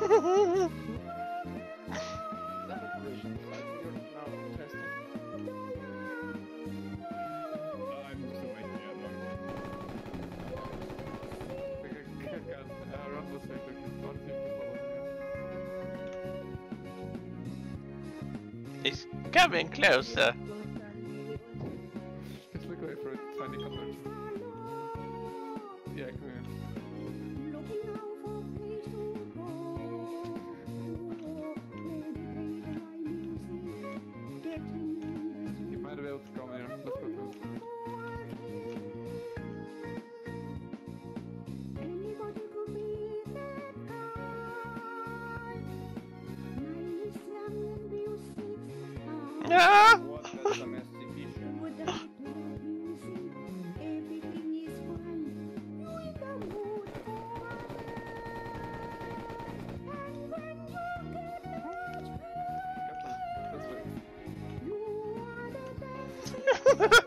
It's coming closer. Just look away for a tiny conversion. Yeah, come here. You might be able to come here. Let's go to it. Ah! What has some SCP shit? That's right.